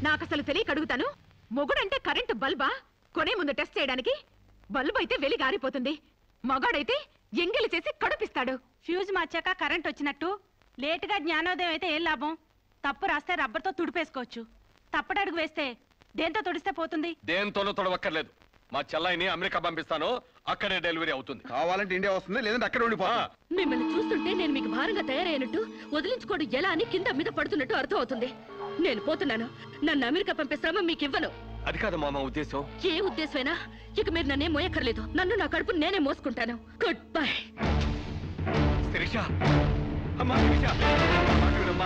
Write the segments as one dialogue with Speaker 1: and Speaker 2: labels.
Speaker 1: నాకు అసలు తెలియక అడుగుతాను, మొగుడంటే కరెంటు బల్బా? కొనే ముందు టెస్ట్ చేయడానికి? బల్బు అయితే వెలి గారిపోతుంది, మగాడైతే ఎంగిలి చేసి కడుపిస్తాడు.
Speaker 2: ఫ్యూజ్ మార్చాక కరెంట్ వచ్చినట్టు లేటుగా జ్ఞానోదయం అయితే ఏం లాభం? తప్పు రాస్తే రబ్బర్తో తుడిపేసుకోవచ్చు, తప్పటడుగు వేస్తే దేంతో తుడిస్తే పోతుంది?
Speaker 3: దేంతోనూ తొడవక్కర్లేదు. మా చెల్లాయిని అమెరికా పంపిస్తాను, అక్కడే డెలివరీ అవుతుంది.
Speaker 4: కావాలంటే ఇండియా వస్తుంది, లేదంటే అక్కడ ఉండిపోతా.
Speaker 5: మిమ్మల్ని చూస్తుంటే నేను మీకు భారంగా తయారైనట్టు, వదిలించుకోవడం ఎలా అని కింద మీద పడుతున్నట్టు అర్థం అవుతుంది. నేను పోతున్నాను. నన్ను అమెరికా పంపే శ్రమ మీకు ఇవ్వను.
Speaker 3: అది కాదు మా ఉద్దేశం.
Speaker 5: ఏ ఉద్దేశమైనా ఇక మీరు నన్నే మోయక్కర్లేదు. నన్ను నా కడుపు నేనే మోసుకుంటాను. Good bye.
Speaker 3: శిరీష, అమ్మా శిరీష, అమ్మా.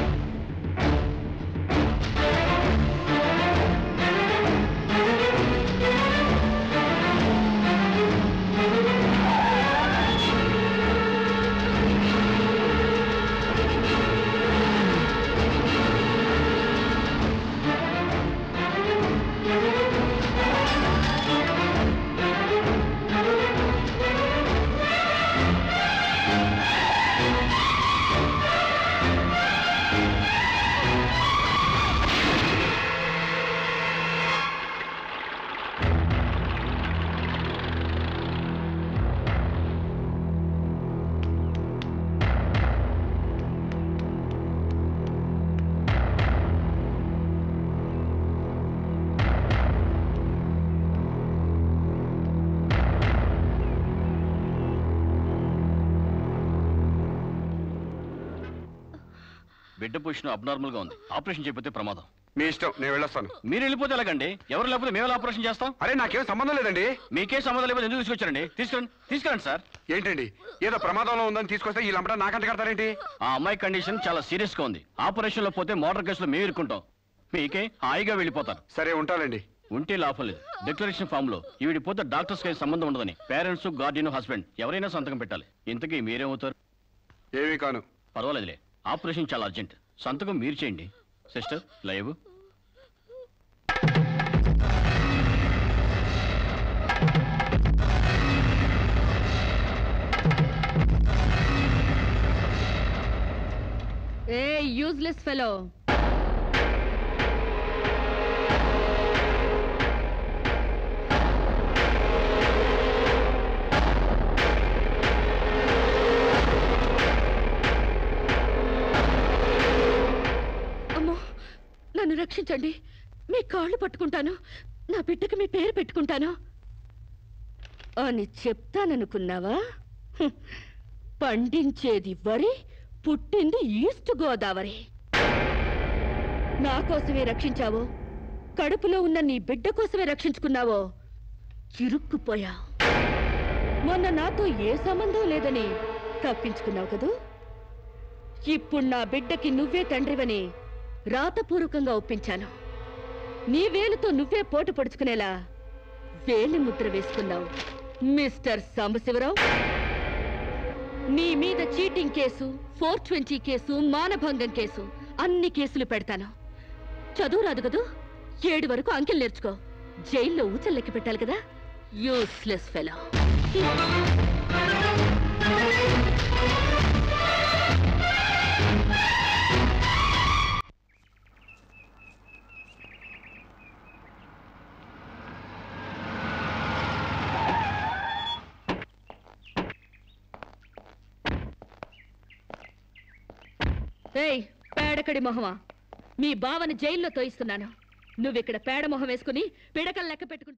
Speaker 3: బిడ్డ పొజిషన్ అబ్నార్మల్ గా ఉంది. ఆపరేషన్ చేయకపోతే ప్రమాదం.
Speaker 4: మీ ఇష్టం, నేను వెళ్ళొస్తాను.
Speaker 3: మీరు వెళ్ళిపోతే ఎలాగండి? ఎవరు లేకపోతే మేము ఆపరేషన్ చేస్తాం.
Speaker 4: అరే నాకేం సంబంధం లేదండి.
Speaker 3: మీకే సంబంధం లేకపోతే ఎందుకు తీసుకొచ్చారండి? తీసుకురండి సార్.
Speaker 4: ఏంటండి, ఏదో ప్రమాదంలో ఉందని తీసుకొస్తే ఈ లంపట నాకంట కడతారేంటి?
Speaker 3: ఆ అమ్మాయి కండిషన్ చాలా సీరియస్ గా ఉంది. ఆపరేషన్ లో పోతే మోటార్ కేసులో మేము ఇరుక్కుంటాం. మీకే హాయిగా వెళ్ళిపోతారు.
Speaker 4: సరే ఉంటానండి.
Speaker 3: ఉంటే లాభం లేదు. డిక్లరేషన్ ఫామ్ లో ఈవిడి పోతే డాక్టర్స్ కి సంబంధం ఉండదని పేరెంట్స్, గార్డియన్, హస్బెండ్ ఎవరైనా సంతకం పెట్టాలి. ఇంతకీ మీరేమవుతారు?
Speaker 4: ఏమీ కాను.
Speaker 3: పర్వాలేదులే, ఆపరేషన్ చాలా అర్జెంట్. సంతకం మీరు చేయండి. సిస్టర్ లైవ్.
Speaker 5: ఏ యూజ్లెస్ ఫెలో, నన్ను రక్షించండి. మీ కాళ్ళు పట్టుకుంటాను, నా బిడ్డకి మీ పేరు పెట్టుకుంటాను అని చెప్తాననుకున్నావా? పండించేది వరి, పుట్టింది ఈస్ట్ గోదావరి. నా కోసమే రక్షించావో, కడుపులో ఉన్న నీ బిడ్డ కోసమే రక్షించుకున్నావో చిరుక్కుపోయా. మొన్న నాతో ఏ సంబంధం లేదని తప్పించుకున్నావు కదూ. ఇప్పుడు నా బిడ్డకి నువ్వే తండ్రివని రాతపూర్వకంగా ఒప్పించాను. నీ వేలుతో నువ్వే పోటు పొడుచుకునేలా వేలి ముద్ర వేసుకున్నావు మిస్టర్ సాంబశివరావు. నీ మీద చీటింగ్ కేసు, 420 కేసు, మానభంగం కేసు, అన్ని కేసులు పెడతాను. చదువు రాదు కదూ, 7 వరకు అంకెలు నేర్చుకో. జైల్లో ఊచల్లెక్కి పెట్టాలి కదా. Useless fellow. ఏయ్ పేడకడి మొహమా, మీ బావని జైల్లో తోయిస్తున్నాను. నువ్విక్కడ పేడ మొహం వేసుకుని పిడకలు లెక్క పెట్టుకుంటా.